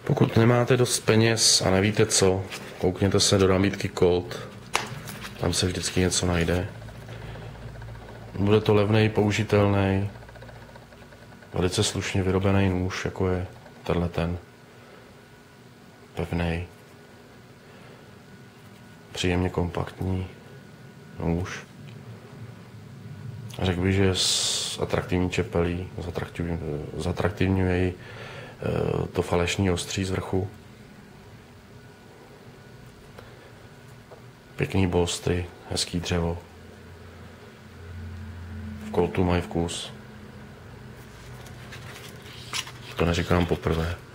Pokud nemáte dost peněz a nevíte co, koukněte se do nabídky Colt, tam se vždycky něco najde. Bude to levnej, použitelný, velice slušně vyrobený nůž, jako je tenhle ten. Pevnej, příjemně kompaktní nůž. Řekl bych, že s atraktivní čepelí zatraktivňuje to falešní ostří z vrchu. Pěkný bolstry, hezký dřevo. V Coltu mají vkus. To neříkám poprvé.